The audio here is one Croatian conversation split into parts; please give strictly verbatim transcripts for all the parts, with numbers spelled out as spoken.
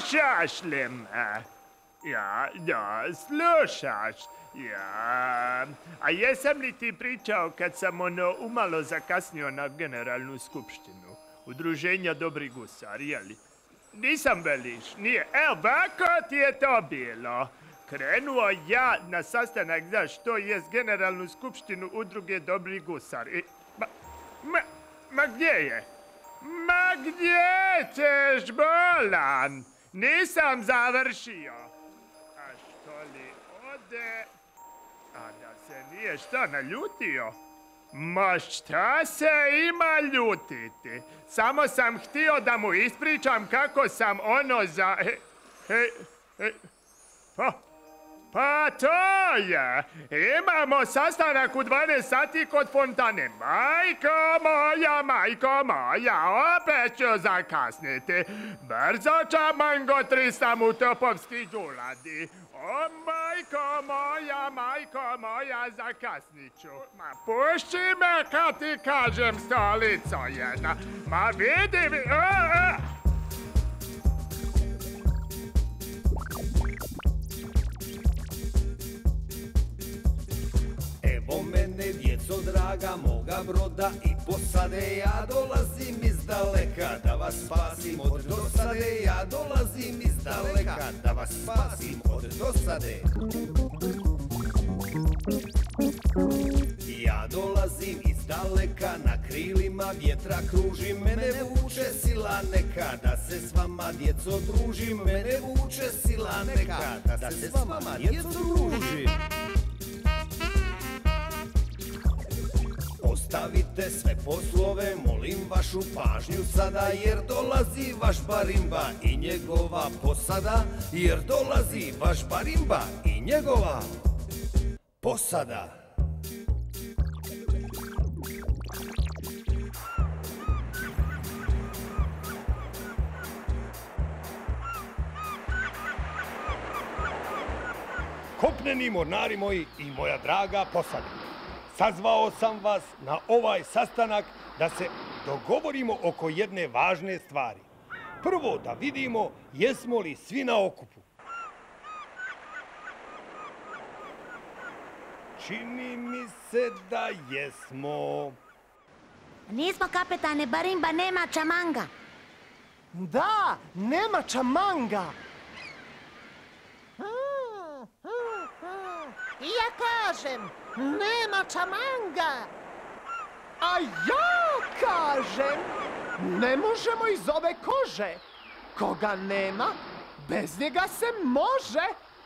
slušaš li me? Ja, da, slušaš. Ja, a jesam li ti pričao kad sam ono umalo zakasnio na generalnu skupštinu Udruženja dobrih gusari, jeli? Nisam, veliš, nije. Evo, ovako ti je to bilo. Krenuo ja na sastanak, znaš, što jest generalnu skupštinu Udruge dobrih gusari. Ma, ma, ma gdje je? Ma gdje ćeš, bolan? Nisam završio. A što li ode? A da se nije šta naljutio? Ma šta se ima ljutiti? Samo sam htio da mu ispričam kako sam ono za... He, he, he. Pa, pa to je! Imamo sastanak u dvanaest sati kod fontane. Majko moja, majko moja, opet ću zakasniti. Brzo čamango trista mu topovski đuladi. O, majko moja, majko moja, zakasnit ću. Ma pušći me kad ti kažem, stolico jedna. Ma vidi mi... A, a. Evo mene, djeco draga, moga broda i posade. Ja dolazim iz daleka da vas spasim od dosade. Ja dolazim iz daleka da vas spasim od dosade. Ja dolazim iz daleka, na krilima vjetra kružim. Mene vuče sila neka da se s vama, djeco, družim. Mene vuče sila neka da se s vama, djeco, družim. Ostavite sve poslove, molim vašu pažnju sada, jer dolazi vaš barimba i njegova posada. Jer dolazi vaš barimba i njegova posada. Kopneni mornari moji i moja draga posada. Sazvao sam vas na ovaj sastanak da se dogovorimo oko jedne važne stvari. Prvo da vidimo jesmo li svi na okupu. Čini mi se da jesmo. Nismo, kapetane, barimba nema čamanga. Da, nema čamanga. Ja kažem, nema čamanga. A ja kažem, ne možemo iz ove kože. Koga nema, bez njega se može.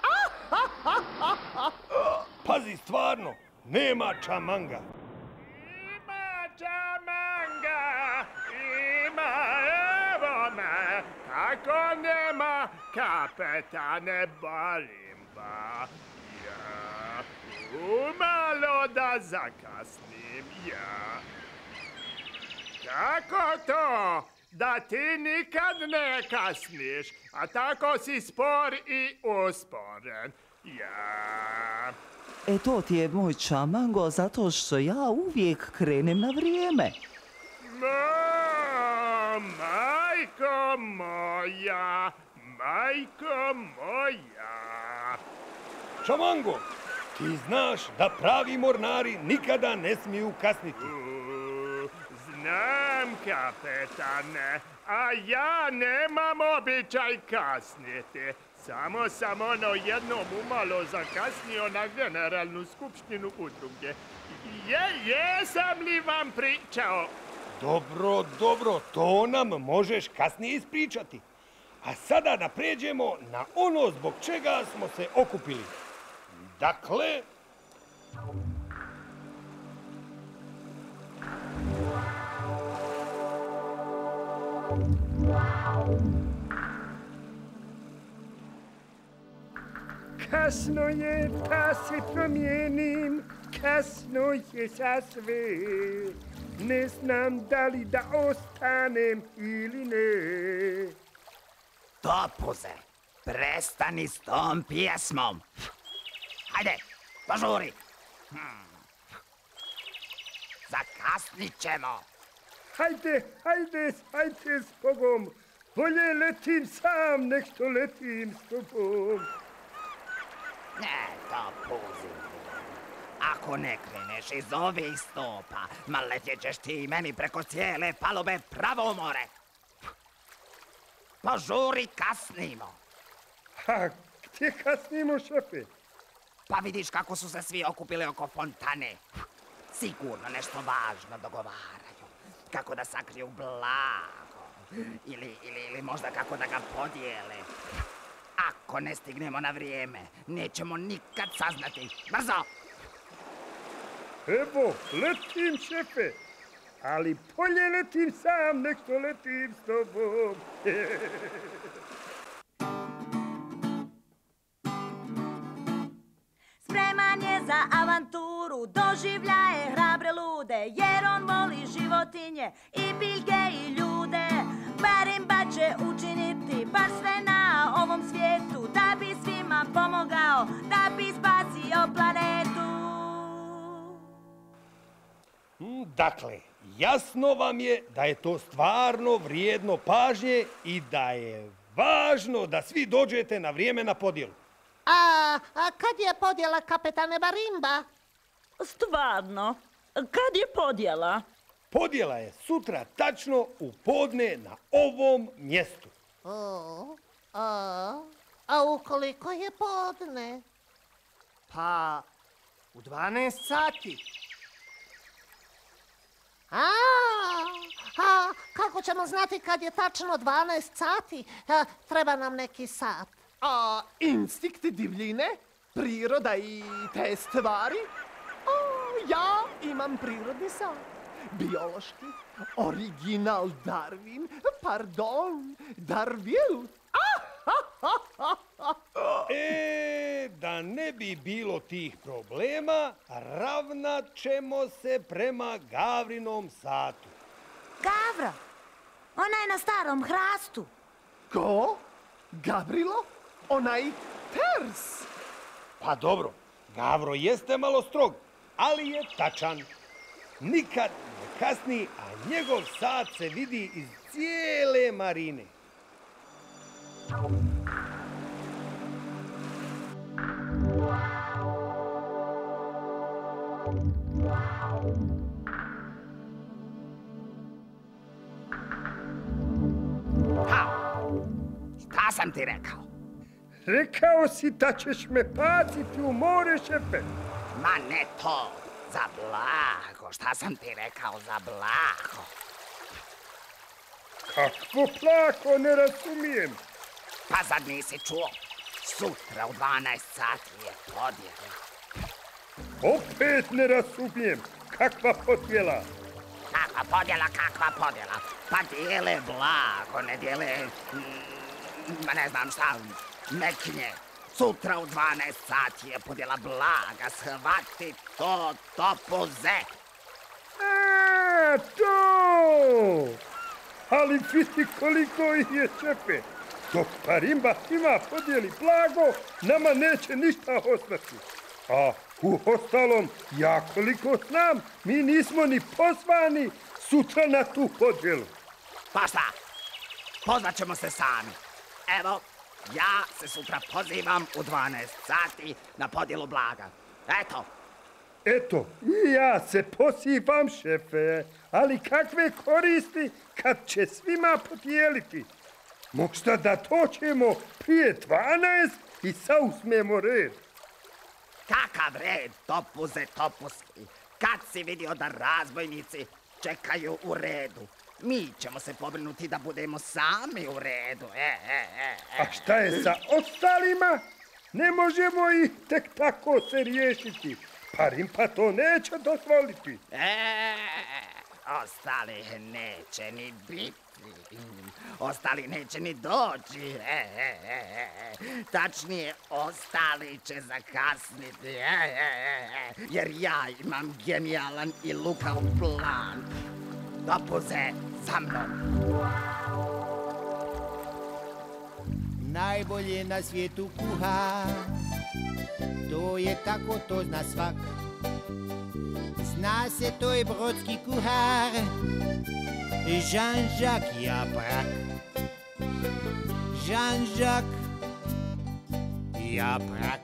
Pazi, stvarno, nema čamanga. Ima čamanga, ima, evo me. Kako nema, kapetane barimba. Ja, umalo da zakasnim, ja. Kako to da ti nikad ne kasniš, a tako si spor i usporen, ja. E to ti je moj čamango, zato što ja uvijek krenem na vrijeme. Ma, majko moja, majko moja. Čamango, ti znaš da pravi mornari nikada ne smiju kasniti. U, znam, kapetane, a ja nemam običaj kasniti. Samo sam ono jednom umalo zakasnio na generalnu skupštinu udruge. Je, jesam li vam pričao? Dobro, dobro, to nam možeš kasnije ispričati. A sada da pređemo na ono zbog čega smo se okupili. Dakle... Kasno je da se promijenim, kasno je za sve. Ne znam da li da ostanem ili ne. Topuze, prestani s tom pjesmom. Hajde, požuri. Hmm. Zakasnit ćemo. Hajde, hajde, hajde s Bogom. Bolje letim sam, nek što letim s tobom. Ne, Topuzi. Ako ne kreneš iz ovih stopa, ma letjet ćeš ti meni preko cijele palube pravo u more. Požuri, kasnimo. Ha, gdje kasnimo, šefe? Pa vidiš kako su se svi okupili oko fontane. Sigurno nešto važno dogovaraju. Kako da sakriju blago. Ili, ili, ili možda kako da ga podijele. Ako ne stignemo na vrijeme, nećemo nikad saznati. Brzo! Evo, letim, šefe. Ali bolje letim sam, nek što letim s tobom. Spreman je za avanturu, doživljaje hrabre lude, jer on voli životinje i biljke i ljude. Barimba će učiniti baš sve na ovom svijetu, da bi svima pomogao, da bi spasio planetu. Dakle, jasno vam je da je to stvarno vrijedno pažnje i da je važno da svi dođete na vrijeme na podjelu. A, a kad je podjela, kapetane Barimba? Stvarno, kad je podjela? Podjela je sutra tačno u podne na ovom mjestu. O, a, a ukoliko je podne? Pa, u dvanaest sati. A, a kako ćemo znati kad je tačno dvanaest sati? A, treba nam neki sat. A instinkti divljine, priroda i te stvari? O, ja imam prirodni sat. Biološki, original Darwin, pardon, Darville. E, da ne bi bilo tih problema, ravnat ćemo se prema Gavrinom satu. Gavro, ona je na starom hrastu. Ko? Gavrilo? Onaj ters? Pa dobro, Gavro jeste malo strog, ali je tačan. Nikad ne kasni, a njegov sat se vidi iz cijele marine. Ha! Šta sam ti rekao? Rekao si da ćeš me baciti u more, šefe. Ma ne to, za blago. Šta sam ti rekao za blago? Kakvo plako, ne razumijem. Pa zar nisi čuo? Sutra u dvanaest sati je podjela. Opet ne razumijem. Kakva podjela? Kakva podjela, kakva podjela? Pa dijele blago, ne dijele, ma ne znam šta, meknje. Sutra u dvanaest sati je podjela blaga, shvati to, Topuze. A, to! Ali vidi koliko ih je, šefe. Dok Barimba ima podijeli blago, nama neće ništa ostati. A u ostalom, ja koliko znam, mi nismo ni pozvani sutra na tu podjelu. Pa šta? Pozvat ćemo se sami. Evo, ja se sutra pozivam u dvanaest sati na podjelu blaga. Eto. Eto, i ja se pozivam, šefe, ali kakve koristi kad će svima podijeliti? Možda da dođemo prije dvanaest i sauzmemo red. Kakav red, Topuze, Topuski? Kad si vidio da razbojnici čekaju u redu? Mi ćemo se pobrinuti da budemo sami u redu. E, e, e, e. A šta je sa ostalima? Ne možemo ih tek tako se riješiti. Barimba to neće dozvoliti. E, ostali neće ni biti. Ostali neće ni doći. E, e, e, e. Tačnije, ostali će zakasniti. E, e, e. Jer ja imam genijalan i lukav plan. Topuze, za mnom. Najbolje na svijetu kuha, to je tako, to zna svak. Zna se, to je brodski kuhar, Jean-Jacques Japrak. Jean-Jacques, Japrak.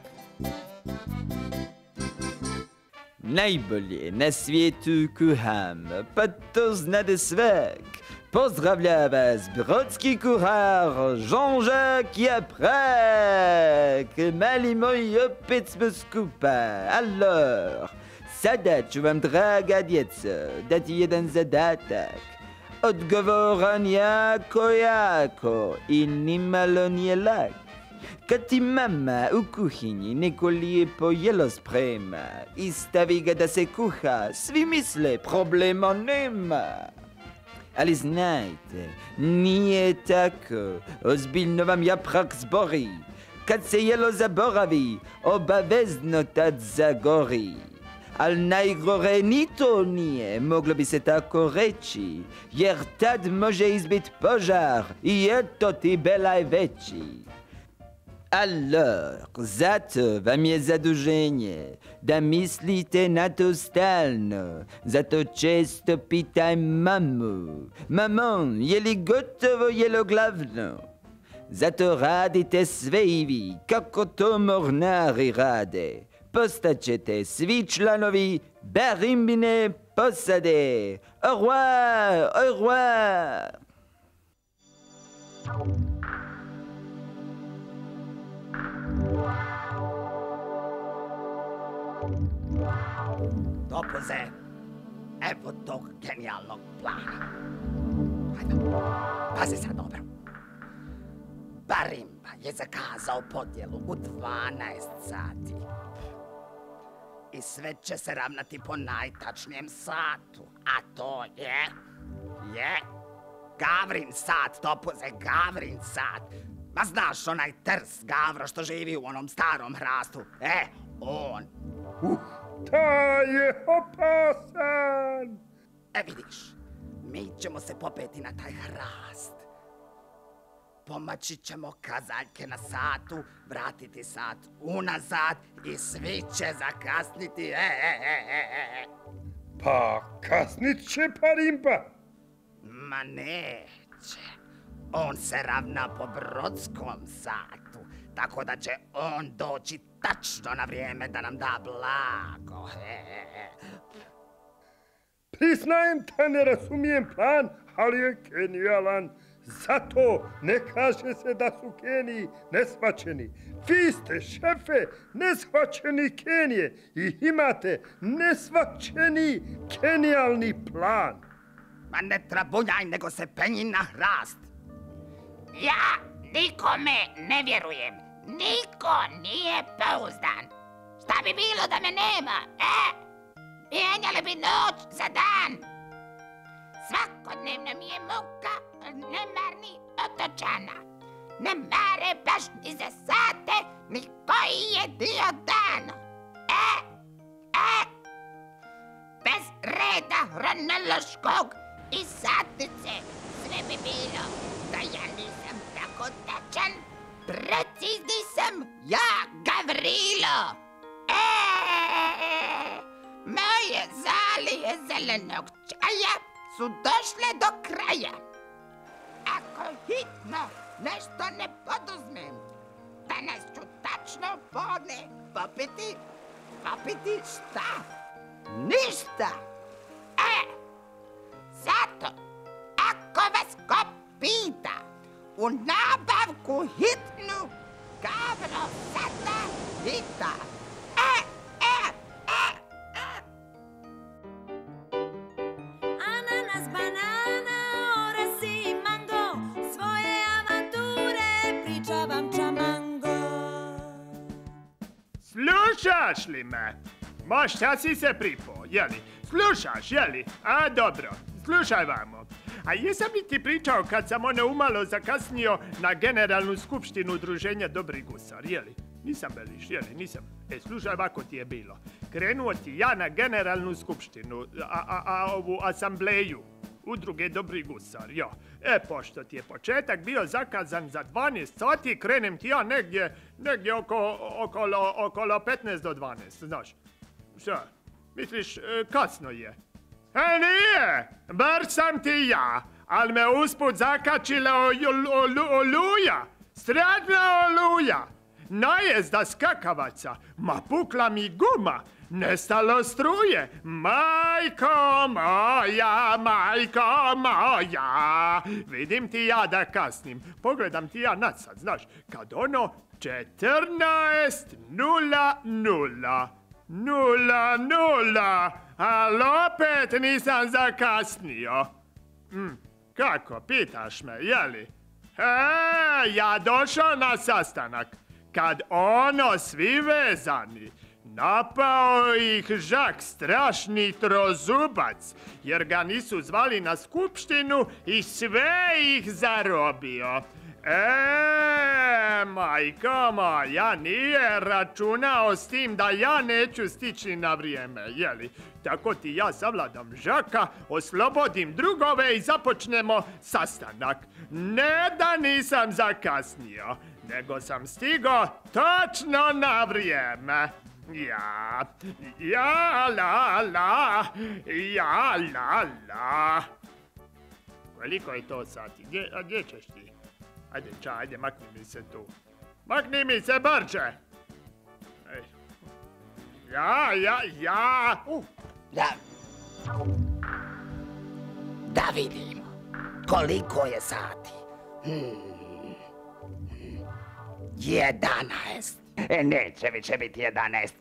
Najbolje na svijetu kuham, pa to znade svak. Pozdravlja vas brodski kuhar Jean-Jacques Japrak. Mali moji, opet smo skupa. Alors, sada ću vam, draga djeco, dati jedan zadatak. Odgovoran jako, jako i nimalo nije lak. Kad ti mama u kuhinji neko lijepo jelo sprema i stavi ga da se kuha, svi misle problema nema. Ali znajte, nije tako, ozbiljno vam Japrak zbori. Kad se jelo zaboravi, obavezno tad zagori. Al najgore ni to nije, moglo bi se tako reći, jer tad može izbit požar i eto ti belaj veći. Alors, zato vam je zaduženje da mislite na to stalno, zato često pitaj mamu, mamon, je li gotovo jelo glavno? Zato radite sve i vi, kako to mornari rade. Postaćete svi članovi Barimbine posade. Au revoir, au revoir. Topuze, evo tog genijalnog plana. Hajde, pazi sad dobro. Barimba je zakazao podjelu u dvanaest sati. I sve će se ravnati po najtačnijem satu, a to je, je, Gavrin sat, Topuze, Gavrin sat. Ma znaš onaj trs Gavro što živi u onom starom hrastu? E, on. Uh, taj je opasan! E vidiš, mi ćemo se popeti na taj hrast. Pomaći ćemo kazaljke na satu, vratiti sat unazad i svi će zakasniti. E, e, e, e, e. Pa kasnit će Barimba. Ma neće. On se ravna po brodskom satu, tako da će on doći tačno na vrijeme da nam da blago. E, e, e. Priznajem da ne razumijem plan, ali je genijalan. Zato ne kaže se da su geniji neshvaćeni. Vi ste, šefe, neshvaćeni genije i imate neshvaćeni genijalni plan. Ma ne trabunjaj, nego se penji na hrast. Ja nikome ne vjerujem. Niko nije pouzdan. Šta bi bilo da me nema, e? Mijenjali bi noć za dan. Svakodnevna mi je muka nemarni otočana. Ne mare baš ni za sate, ni koji je dio dana. E, e, bez reda hronološkog i satnice sve bi bilo da ja nisam tako tačan. Precizni sam ja, Gavrilo. E, moje zalije zelenog čaja su došle do kraja. Ako hitno nešto ne poduzmem, danas ću tačno podne popiti, popiti šta? Ništa. E, zato, ako vas ko pita, u nabavku hitnu, Gavro sada hita. E, e, e, e. Ananas, banana, orasi i mango, svoje avanture priča vam Čamango. Slušaš li me? Ma šta si se pripo, jeli? Slušaš, jeli? A dobro, slušaj vamo. A jesam li ti pričao kad sam ono umalo zakasnio na generalnu skupštinu Udruženja Dobri gusar, jeli? Nisam, Beliš, jeli, nisam. E, slušaj, ovako ti je bilo. Krenuo ti ja na generalnu skupštinu, a, a, a ovu asambleju Udruge Dobri gusar, jo. E, pošto ti je početak bio zakazan za dvanaest sati, krenem ti ja negdje, negdje oko, okolo, okolo petnaest do dvanaest, znaš. Šta? Misliš, e, kasno je? E, nije! Bar sam ti ja, ali me usput zakačila oluja. Stražna oluja! Najezda skakavaca! Ma pukla mi guma! Nestalo struje! Majko moja, majko moja! Vidim ti ja da kasnim. Pogledam ti ja nasad, znaš, kad ono četrnaest nula nula. Nula, nula, ali opet nisam zakasnio. Mm, kako, pitaš me, jeli? E, ja došao na sastanak, kad ono svi vezani, napao ih Žak, strašni trozubac, jer ga nisu zvali na skupštinu i sve ih zarobio. E, majko moja, nije računao s tim da ja neću stići na vrijeme, jeli? Tako ti ja savladam Žaka, oslobodim drugove i započnemo sastanak. Ne da nisam zakasnio, nego sam stigao točno na vrijeme. Ja, ja, la, la, ja, la, la. Koliko je to sati? Gdje, a gdje ćeš ti? Ajde, ča, ajde, makni mi se tu. Makni mi se brže! Ej. Ja, ja, ja! Uh. Da... Da vidimo. Koliko je sati? Hmm. Jedanaest. E, neće više biti jedanaest.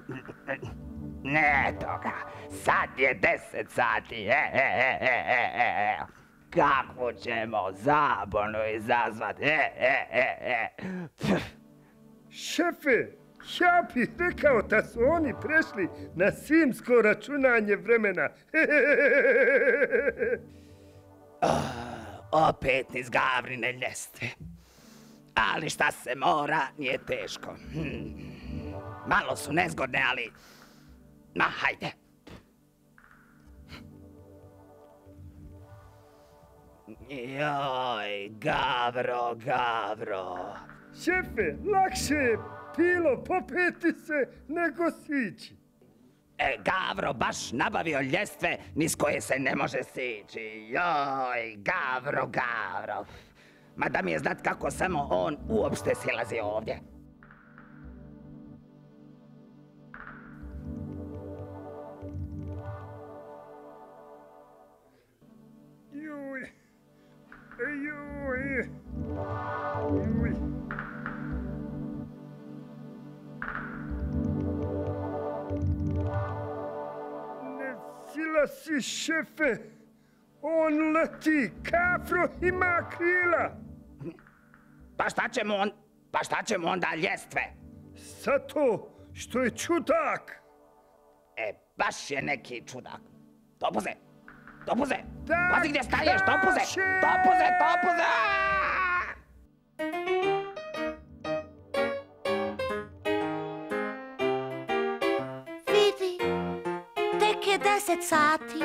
Ne toga. Sad je deset sati. E, e, e, e, e, e. Kako ćemo zabunu izazvat? E, e, e, e. Šefe, ja bih rekao da su oni prešli na simsko računanje vremena. Oh, opet iz Gavrine ljestve. Ali šta se mora, nije teško. Hmm. Malo su nezgodne, ali... Ma, hajde. Joj, Gavro, Gavro. Šefe, lakše je bilo popeti se nego sići. E, Gavro baš nabavio ljestve niz koje se ne može sići. Joj, Gavro, Gavro. Ma da mi je znat kako samo on uopšte silazi ovdje. Juj. Juj. Juj. Ne silazi, šefe. On leti, Gavro ima krila. Pa šta će mu on, pa šta će mu onda ljestve? Zato što je čudak. E, baš je neki čudak. Topuze, topuze, Da, pazi gdje staješ, topuze, kaže! topuze, topuze! Vidi, tek je deset sati.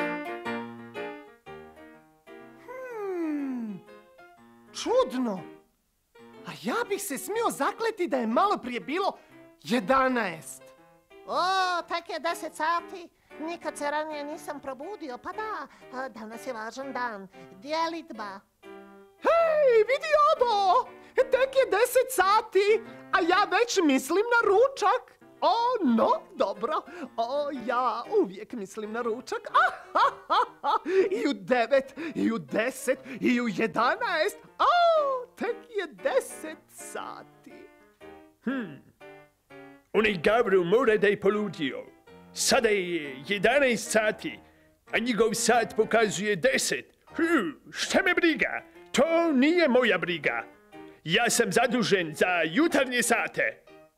Hmm, čudno. A ja bih se smio zakleti da je malo prije bilo jedanaest. O, tek je deset sati. Nikad se ranije nisam probudio, pa da, a, danas je važan dan. Djelitba. Hej, vidi ovo! Tek je deset sati, a ja već mislim na ručak. O, no, dobro. O, ja uvijek mislim na ručak. Ahahaha. I u devet, i u deset, i u jedanaest. O, tek je deset sati. Hmm. Onaj Gavro mora da je poludio. Sada je jedanaest sati, a njegov sat pokazuje deset. Hm, šta me briga? To nije moja briga. Ja sam zadužen za jutarnje sate.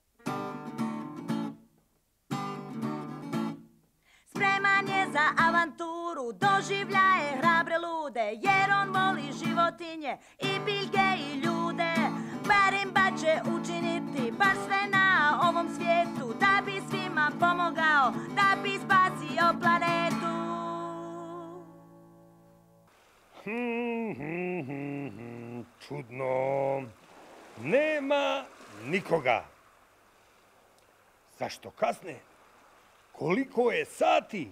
Spreman je za avanturu, doživljaje hrabre lude, jer on voli životinje i biljke i ljude. Marimba će učiniti baš sve na ovom svijetu, da bi svima pomogao, da bi spasio planetu. Hmm, hmm, hmm, hmm, čudno. Nema nikoga. Zašto kasne? Koliko je sati?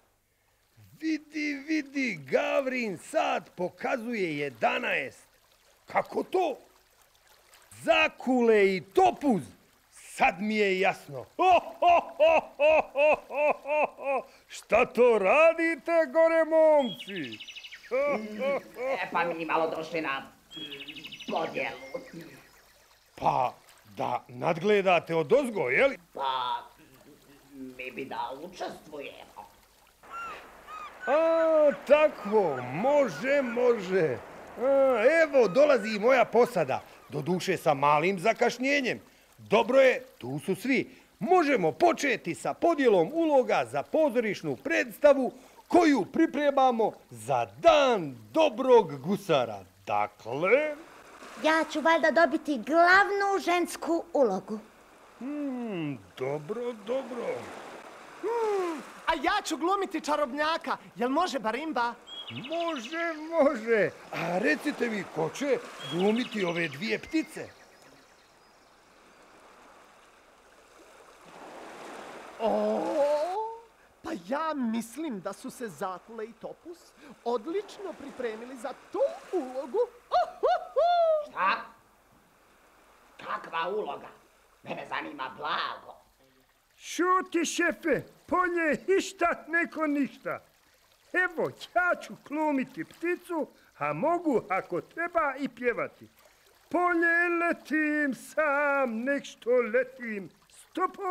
Vidi, vidi, Gavrin sat pokazuje jedanaest. Kako to? Zakule i topuz. Sad mi je jasno. Ho, ho, ho, ho, ho, ho, ho, ho. Šta to radite, gore momci? Ho, ho, ho. E, pa mi malo došli na mm, podjelu. Pa, da nadgledate od ozgo, jeli? Pa, mi bi da učestvujemo. A, tako, može, može. A, evo, dolazi i moja posada. Doduše sa malim zakašnjenjem. Dobro je, tu su svi. Možemo početi sa podjelom uloga za pozorišnu predstavu koju pripremamo za Dan dobrog gusara. Dakle... Ja ću valjda dobiti glavnu žensku ulogu. Hmm, dobro, dobro. Hmm, a ja ću glumiti čarobnjaka. Jel može Barimba? Može, može. A recite mi, ko će glumiti ove dvije ptice? O, pa ja mislim da su se Zakule i Topus odlično pripremili za tu ulogu. Šta? Kakva uloga? Mene zanima blago. Šuti, šefe, polje išta, neko ništa. Evo, ja ću glumiti pticu, a mogu, ako treba, i pjevati. Polje letim sam, nek što letim, stopo!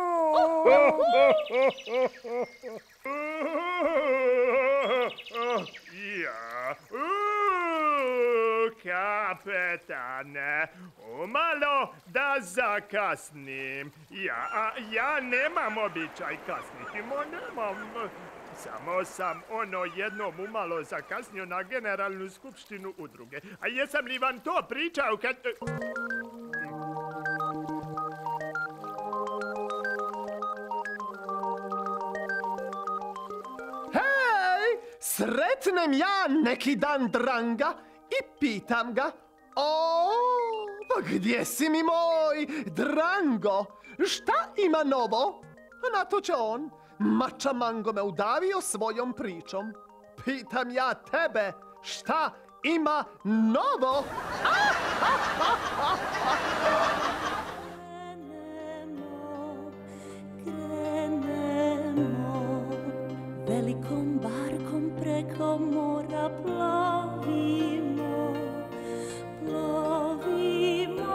Ja, uuu, kapetane, umalo da zakasnim. Ja, ja nemam običaj kasniti, mo nemam. Samo sam ono jednom umalo zakasnio na generalnu skupštinu udruge. A jesam li vam to pričao kad... Sretnem ja neki dan Dranga i pitam ga: o, pa gdje si mi moj Drango? Šta ima novo? A na to će on: mača Mango me udavio svojom pričom. Pitam ja tebe: šta ima novo? Velikom barkom preko mora plovimo, plovimo,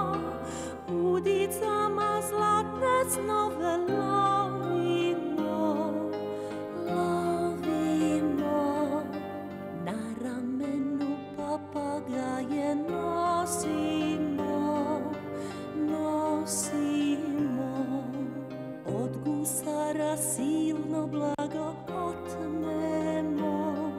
udicama zlatne snove lovimo, lovimo, na ramenu papagaje nosimo, nosimo, od gusara silno blago otmemo,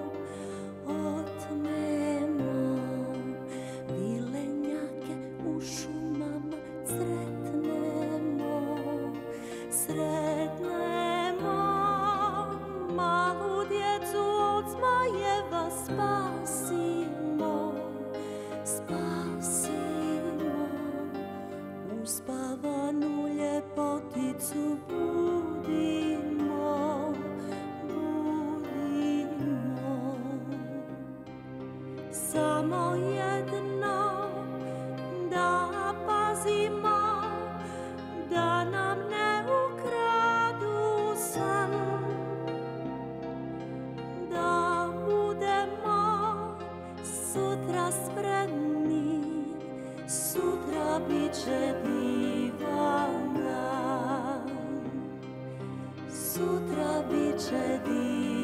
otmemo, vilenjake u šumama sretnemo, sretnemo, malu djecu od zmajeva spasimo, spasimo, uspavanu ljepoticu budimo, budimo. Samo jedno da pazimo, da nam ne ukradu san, da budemo sutra spremni, sutra bit će divan dan, sutra bit će divan.